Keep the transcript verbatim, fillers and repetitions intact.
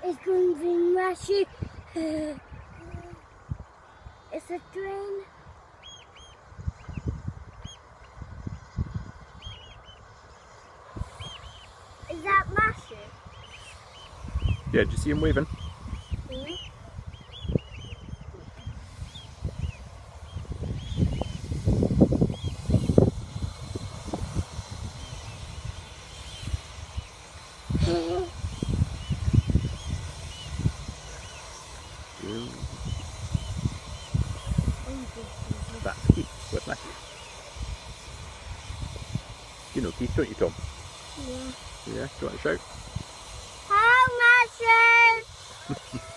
It's going to be messy. It's a drain. Is that massive? Yeah, do you see him waving? Mm-hmm. That's Keith with Matthew. You know Keith, don't you, Tom? Yeah. Yeah, do you want to shout? How massive?